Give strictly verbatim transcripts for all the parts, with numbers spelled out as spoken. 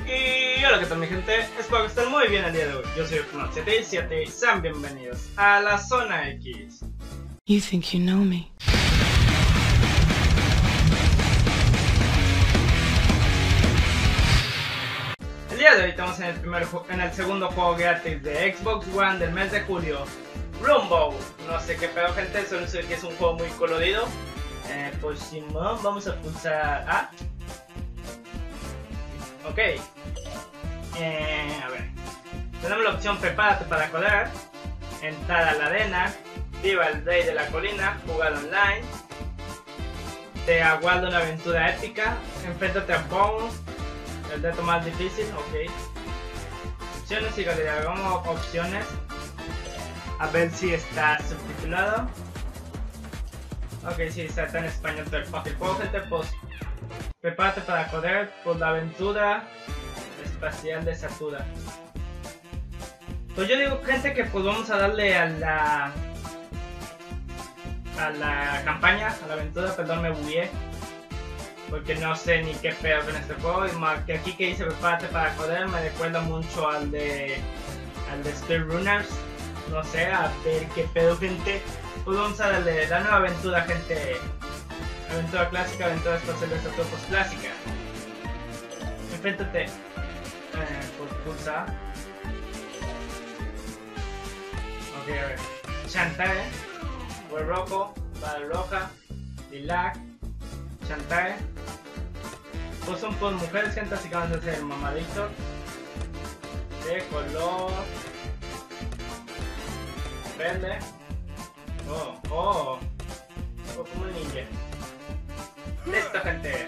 Y hola, ¿qué tal mi gente? Espero que estén muy bien el día de hoy. Yo soy Fnot siete y siete y sean bienvenidos a la Zona X. You think you know me. El día de hoy estamos en el, primer, en el segundo juego gratis de Xbox One del mes de julio, Rumble. No sé qué pedo, gente, solo sé que es un juego muy colorido. Eh, pues Simón, vamos a pulsar A. Ok. Eh, a ver. Tenemos la opción prepárate para correr, entrar a la arena, viva el rey de la colina, jugar online, te aguarda una aventura épica, enfréntate a Bone, el reto más difícil, ok. Opciones y calidad, hagamos opciones, a ver si está subtitulado. Ok, sí, está en español todo el fucking juego, gente. Pues prepárate para correr por la aventura espacial de Satura. Pues yo digo, gente, que pues vamos a darle a la a la campaña, a la aventura. Perdón, me bugué porque no sé ni qué pedo con este juego. Y más que aquí que dice prepárate para correr me recuerda mucho al de al de Speedrunners. No sé, a ver qué pedo, gente. Pues vamos a darle la nueva aventura, gente. Aventura clásica, aventura espacial de Satura, pues clásica. Enfréntate. Eh, por pulsa. Ok, a ver. Shantae, Buen Rojo, Vale Roja, Lilac, Shantae. Pues son por mujeres, gente, así que vamos a hacer el mamadito. De color verde. Oh, oh. Oh, como un ninja. Listo, gente.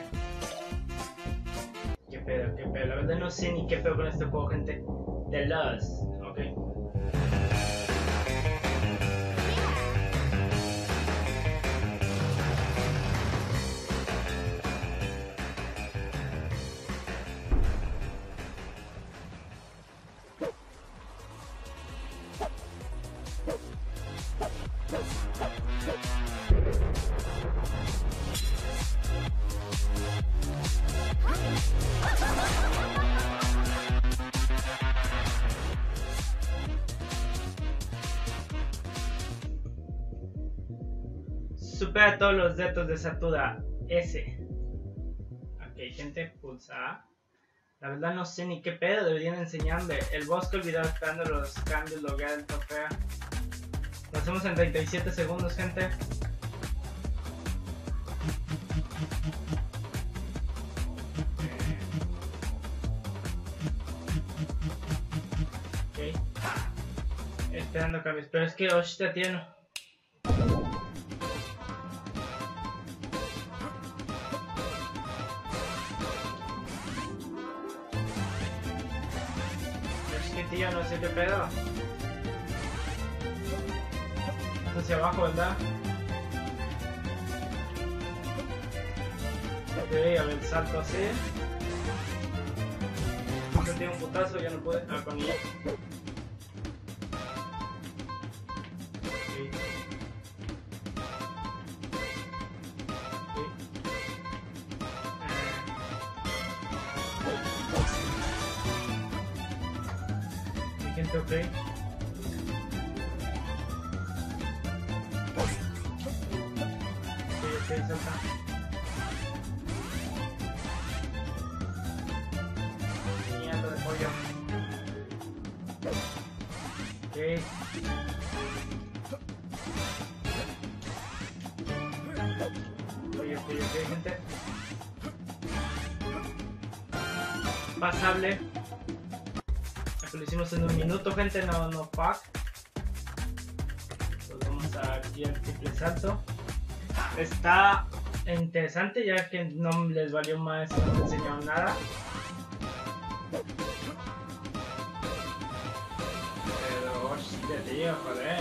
Qué pedo, qué pedo. La verdad no sé ni qué pedo con este juego, gente. The Lost. Ok. Supera todos los retos de Satura S. Ok, gente, pulsa A. La verdad no sé ni qué pedo, deberían enseñarme. El bosque olvidado esperando los cambios, lograr el trofeo. Lo hacemos en treinta y siete segundos, gente. Ok. Esperando cambios, pero es que hostia, tío, no. Tío, no sé qué pedo. Esto hacia abajo, ¿verdad? Ok, a ver, salto así. Sentí un putazo, ya no pude. Ah, con ella. Ok. Gente, ok. Ok, ok, salta. Mierda de pollo. Ok. Ok, ok, ok, gente. Pasable. Lo hicimos en un minuto, gente, no, no fuck. Pues vamos a aquí al triple salto. Está interesante ya que no les valió más, no me enseñaron nada. Pero hostia, tío, joder.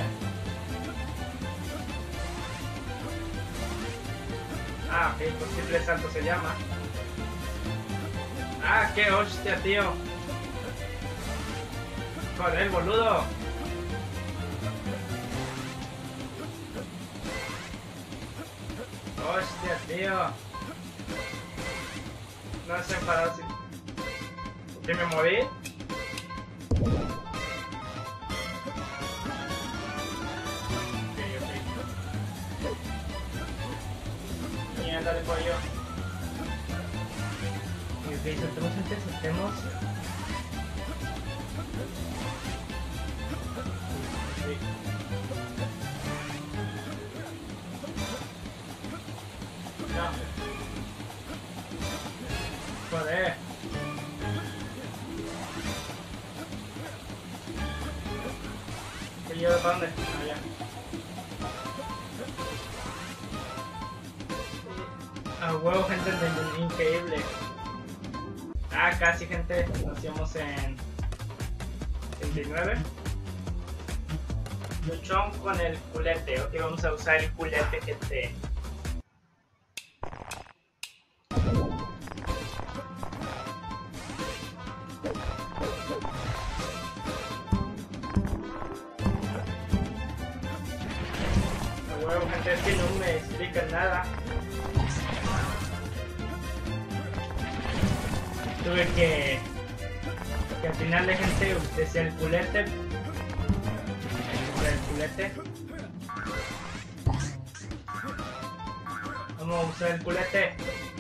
Ah, ok, pues triple salto se llama. Ah, qué hostia, tío. Joder, boludo. Hostia, tío. No sé parar si... ¿Que me morí? Ok, ok. Mierda de pollo. Ok, ok, saltemos, gente, saltemos. Sí. No. Joder. ¿Que lleva para dónde? Allá. Ah, huevo, gente, increíble. Ah, casi, gente. Nos íbamos en treinta y nueve. Luchón con el culete. Ok, vamos a usar el culete, gente. A huevo, gente, es que no me explican nada. Tuve que, que al final de gente decía el culete, el culete. Vamos a usar el culete.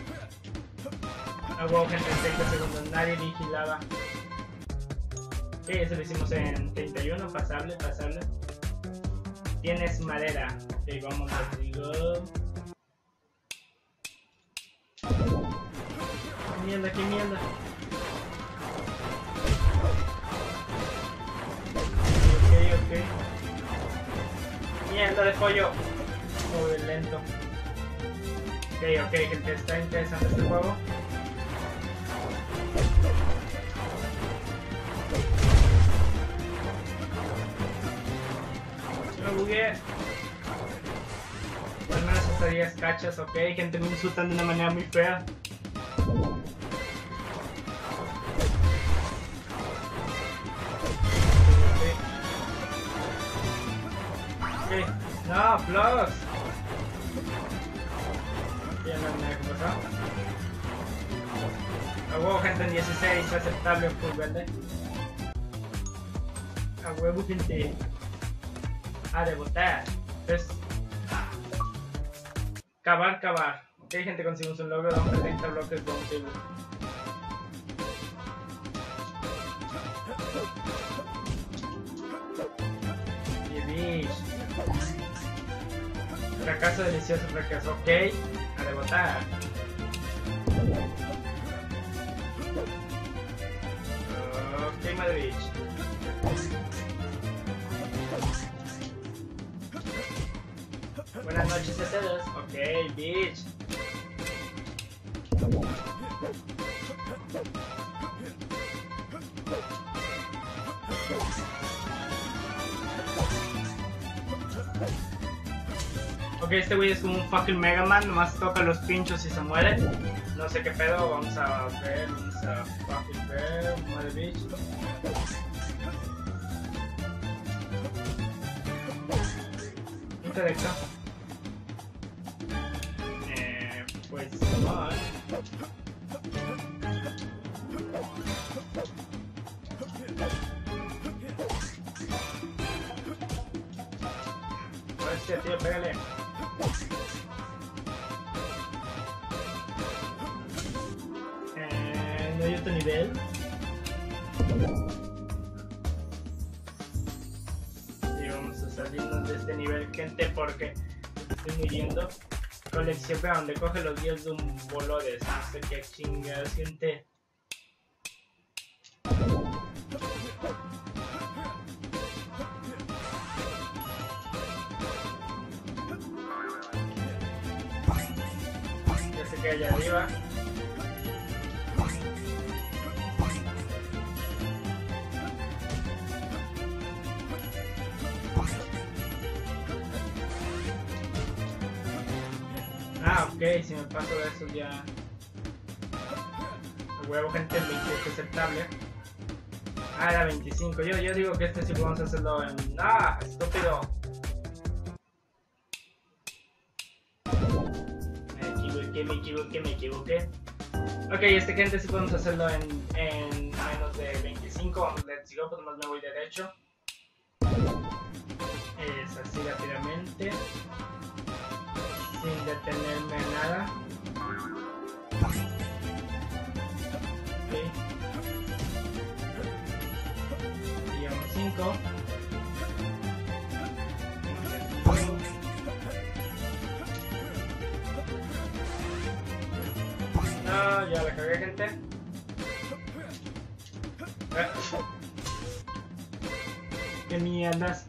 Ah, wow, gente, en treinta segundos, nadie vigilaba. Ok, eso lo hicimos en treinta y uno, pasable, pasable. Tienes madera. Ok, vamos a digo. Mierda, qué mierda. Ok, ok. Mierda de pollo. Muy lento. Ok, ok, gente, está interesante este juego. Me bugué. Al menos hasta diez cachas, ok, gente, me insultan de una manera muy fea. No, plus. Ya no hay nada que pasar. A huevo, gente, en dieciséis, aceptable full verde. A huevo, gente. A de botar. Es cavar, cavar. Ok, gente, conseguimos un logro de treinta bloques de un table. Fracaso delicioso, fracaso, ok, a rebotar. Ok, madre bitch. Buenas noches a todos, ok, bitch. Ok, este güey es como un fucking Mega Man, nomás toca los pinchos y se muere. No sé qué pedo, vamos a ver, vamos a fucking ver, madre bitch. Interdicto. Eh, pues no. Hostia, tío, pégale. Eh, no hay otro nivel. Y vamos a salirnos de este nivel, gente, porque estoy muriendo. Colección, pero donde coge los diez de un bolores. No sé qué chingadas, gente. Ya sé que allá arriba. Ah, ok, si me paso de eso ya... El huevo, gente, el veintiocho aceptable. Ah, era veinticinco. Yo, yo digo que este sí podemos hacerlo en... ¡Ah! ¡Estúpido! Me equivoqué, me equivoqué, me equivoqué. Ok, este gente sí podemos hacerlo en, en menos de veinticinco. Vamos, let's go, pues nomás me voy derecho. Es así rápidamente. Sin detenerme a nada. Ok. Y llevamos cinco. No, ya la cagué, gente. Eh. ¿Qué mierdas?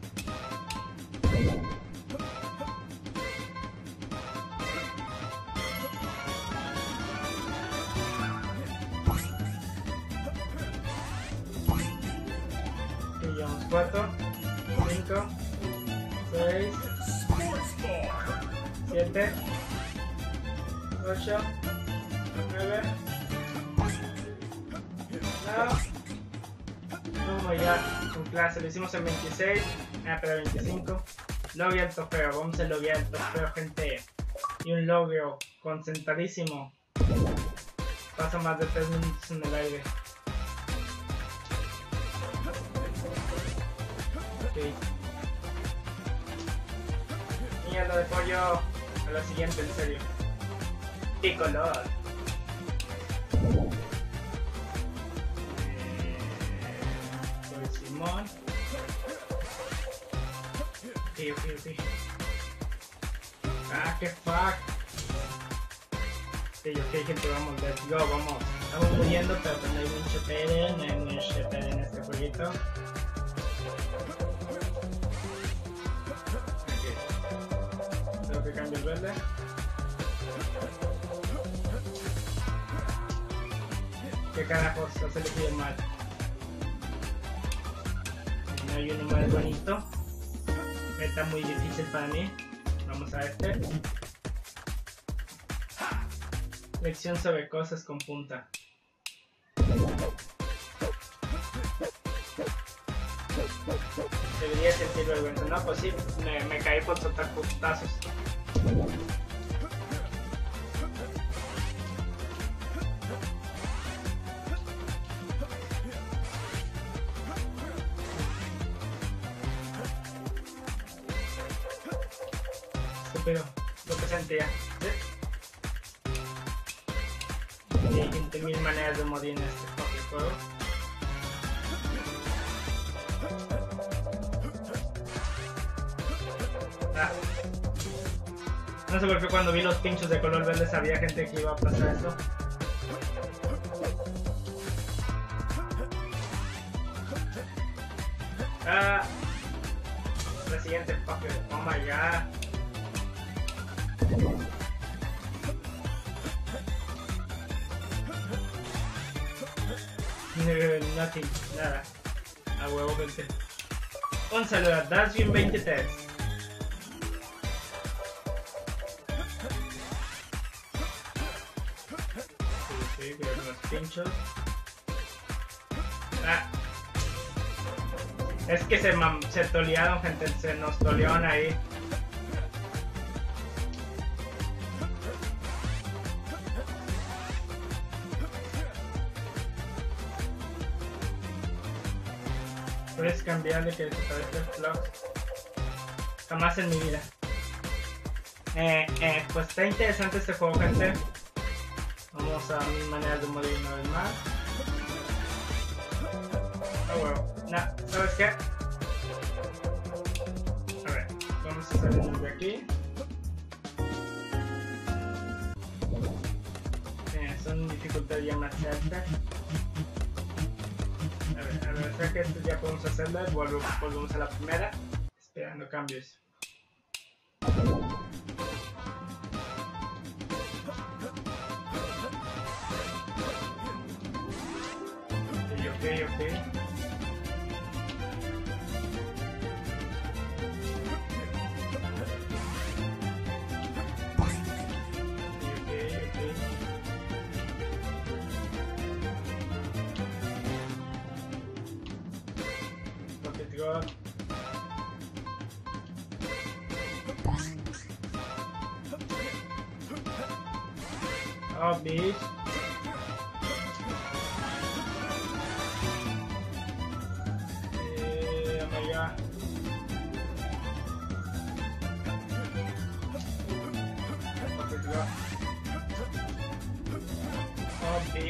Y llevamos cuatro, cinco, seis, siete, ocho, nueve. No. Oh my god, con clase, lo hicimos en veintiséis, ah, pero veinticinco. Logro el trofeo, vamos a lograr el trofeo, gente. Y un logro concentradísimo. Paso más de tres minutos en el aire. Ok. Mierda de pollo. A lo siguiente, en serio. Picolor. Simón. Ok, ok, ok. Ah, que fuck. Ok, ok, gente, vamos, let's go, vamos. Estamos muriendo, pero no hay mucho P D, no hay mucho P D en este jueguito. Ok. Creo que cambio el verde. ¿Qué carajos? Has elegido mal. No hay uno más bonito. Está muy difícil para mí. Vamos a este. Lección sobre cosas con punta. Debería sentir vergüenza. No, pues sí, me, me caí por soltar putazos. Pero lo que sentía. ¿Sí? Y hay veinte mil maneras de morir en este propio juego. Ah. No sé por qué cuando vi los pinchos de color verde sabía gente que iba a pasar esto. Ah. La siguiente fucker. Oh my god. Nothing, nada. A huevo, gente. Un saludo a Daswin veintitrés. Sí, sí, cuidado con los pinchos. Ah. Es que se, se tolearon, gente. Se nos tolearon ahí. Puedes cambiarle que desaparezca el flock. Jamás en mi vida. Eh, eh, pues está interesante este juego, gente. Vamos a mis maneras de morir una vez más. Oh, bueno. Nah, ¿sabes qué? A ver, vamos a salirnos de aquí. Eh, son dificultades ya más altas. A ver, a ver, creo que esto ya podemos hacerlo. Volvemos, volvemos a la primera. Esperando cambios. Ok, ok, ok. God. Oh, bitch.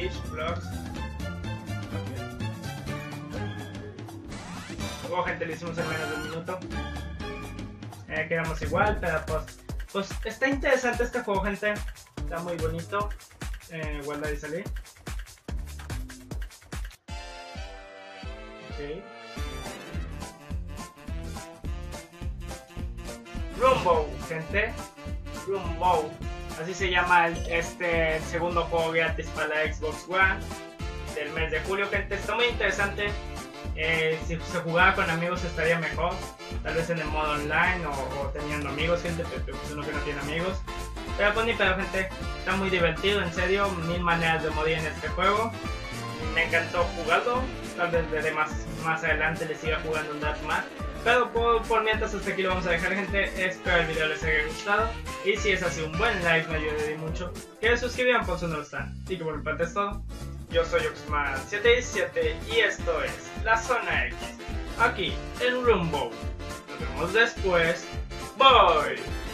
Beach Vlogs. Luego, gente, lo hicimos en menos de un minuto. Eh, quedamos igual, pero pues, pues está interesante este juego, gente. Está muy bonito. Eh, guardar y salir. Ok. Rumbo, gente. Rumbo. Así se llama el, este segundo juego gratis para la Xbox One del mes de julio, gente. Está muy interesante. Eh, si se jugaba con amigos estaría mejor. Tal vez en el modo online o, o teniendo amigos, gente. Pero uno que no tiene amigos. Pero pues ni pedo, gente. Está muy divertido, en serio. Mil maneras de morir en este juego. Me encantó jugarlo. Tal vez desde más, más adelante le siga jugando un rato más. Pero por, por mientras hasta aquí lo vamos a dejar, gente. Espero el video les haya gustado. Y si es así, un buen like me ayudaría mucho. Que se suscriban por si no lo están. Y que por mi parte es todo. Yo soy Oxman siete diecisiete y esto es La Zona X. Aquí en Rumbo. Nos vemos después. Bye.